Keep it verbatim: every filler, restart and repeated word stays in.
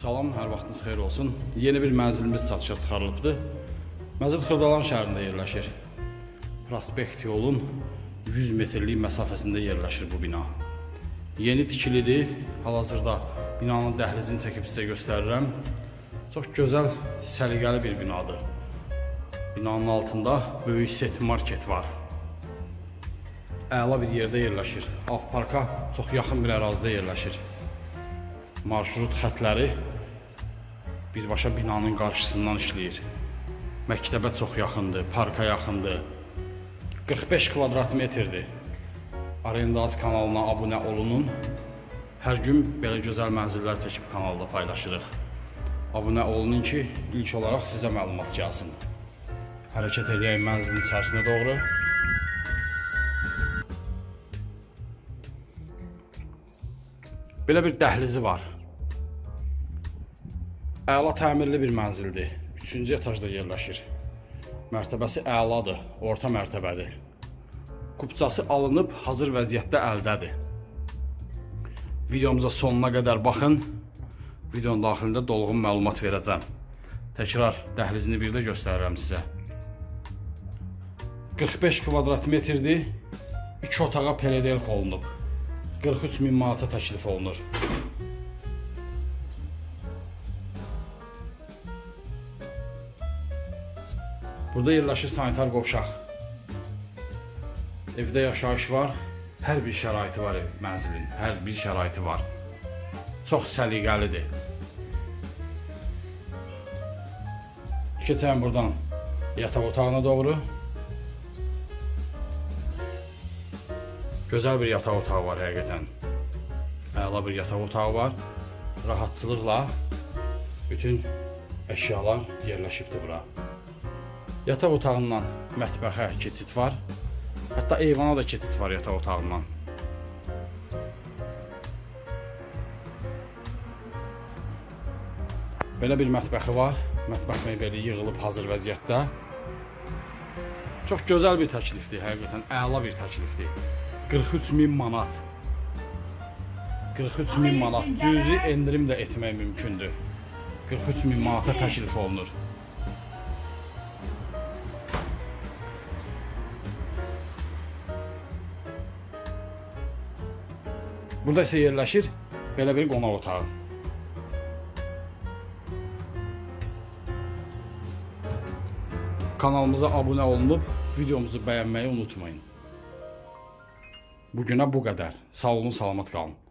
Salam, hər vaxtınız xeyir olsun. Yeni bir mənzilimiz satışa çıxarılıbdır. Mənzil Xırdalan şəhərində yerləşir. Prospekt yolun yüz metrlik məsafəsində yerləşir bu bina. Yeni tikilidir. Hal-hazırda binanın dəhlizini çəkib sizə göstərirəm. Çox gözəl, səliqəli bir binadır. Binanın altında böyük set market var. Əla bir yerdə yerləşir. Avparka çox yaxın bir ərazidə yerləşir. Marşrut xətləri birbaşa binanın qarşısından işləyir. Məktəbə çox yaxındır, parka yaxındır. qırx beş kvadrat metrdir. Arendaz kanalına abunə olunun. Hər gün belə gözəl mənzillər çəkib kanalda paylaşırıq. Abunə olunun ki, ilk olaraq sizə məlumat gəlsin. Hərəkət edəyək mənzilin içərisinə doğru. Belə bir dəhlizi var. Əla təmirli bir mənzildir. Üçüncü etajda yerləşir. Mərtəbəsi əladır, orta mərtəbədir. Kupçası alınıb, hazır vəziyyətdə əldədir. Videomuza sonuna qədər baxın. Videonun daxilində dolğun məlumat verəcəm. Təkrar dəhlizini bir də göstərirəm sizə. qırx beş kvadrat metrdir. İki otağa peredelk olunub. qırx üç min manata təklif olunur. Burada yerləşir sanitar qovşaq. Evdə yaşayış var. Hər bir şəraiti var ev, mənzilin. Hər bir şəraiti var. Çox səliqəlidir. Keçəyəm buradan yataq otağına doğru. Gözəl bir yataq otağı var həqiqətən. Əla bir yataq otağı var. Rahatçılıqla bütün əşyalar yerləşibdir bura. Yataq otağından mətbəxə keçid var. Hətta eyvana da keçid var yataq otağından. Belə bir mətbəxi var. Mətbəx mebeli yığılıb hazır vəziyyətdə. Çox gözəl bir təklifdir, həqiqətən əla bir təklifdir. qırx üç min manat. qırx üç min manat. Cüzi endirim də etmək mümkündür. qırx üç min manata təklif olunur. Burada isə yerləşir belə bir qonaq otağı. Kanalımıza abunə olunub, videomuzu bəyənməyi unutmayın. Bugünə bu qədər. Sağ olun, salamat qalın.